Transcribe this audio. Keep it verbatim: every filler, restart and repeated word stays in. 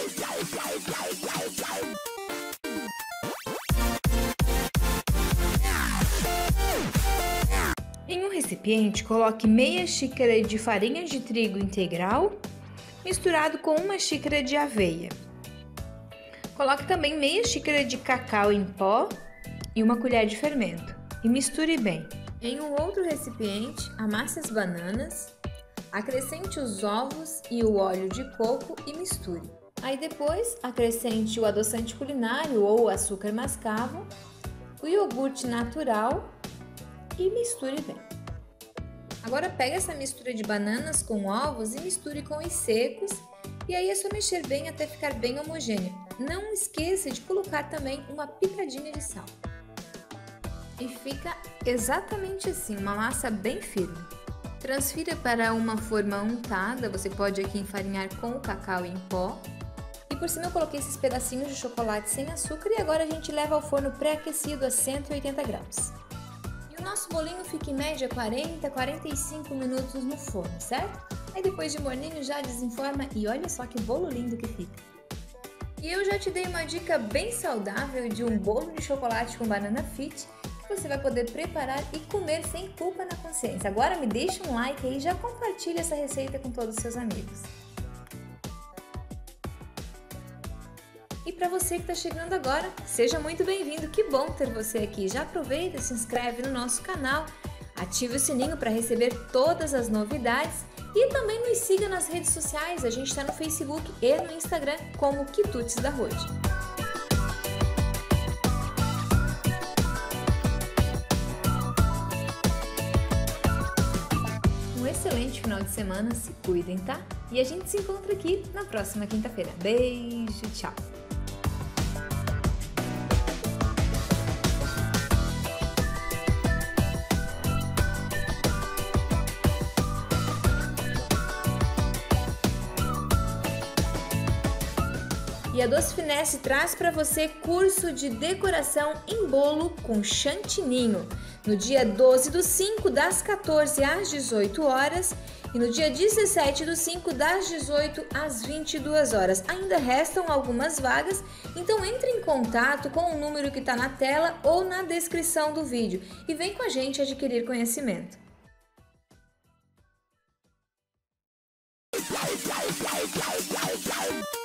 Em um recipiente, coloque meia xícara de farinha de trigo integral misturado com uma xícara de aveia. Coloque também meia xícara de cacau em pó e uma colher de fermento e misture bem. Em um outro recipiente, amasse as bananas, acrescente os ovos e o óleo de coco e misture. Aí depois, acrescente o adoçante culinário ou o açúcar mascavo, o iogurte natural e misture bem. Agora pega essa mistura de bananas com ovos e misture com os secos e aí é só mexer bem até ficar bem homogêneo. Não esqueça de colocar também uma pitadinha de sal. E fica exatamente assim, uma massa bem firme. Transfira para uma forma untada, você pode aqui enfarinhar com o cacau em pó. E por cima eu coloquei esses pedacinhos de chocolate sem açúcar e agora a gente leva ao forno pré-aquecido a cento e oitenta graus. E o nosso bolinho fica em média quarenta a quarenta e cinco minutos no forno, certo? Aí depois de morninho já desenforma e olha só que bolo lindo que fica. E eu já te dei uma dica bem saudável de um bolo de chocolate com banana fit que você vai poder preparar e comer sem culpa na consciência. Agora me deixa um like aí e já compartilha essa receita com todos os seus amigos. E para você que está chegando agora, seja muito bem-vindo, que bom ter você aqui. Já aproveita, se inscreve no nosso canal, ative o sininho para receber todas as novidades e também nos siga nas redes sociais, a gente está no Facebook e no Instagram como Quitutes da Rode. Um excelente final de semana, se cuidem, tá? E a gente se encontra aqui na próxima quinta-feira. Beijo, tchau! E a Doce Finesse traz para você curso de decoração em bolo com chantininho, no dia doze do cinco, das quatorze às dezoito horas, e no dia dezessete do cinco, das dezoito às vinte e duas horas. Ainda restam algumas vagas, então entre em contato com o número que está na tela ou na descrição do vídeo e vem com a gente adquirir conhecimento. Bye.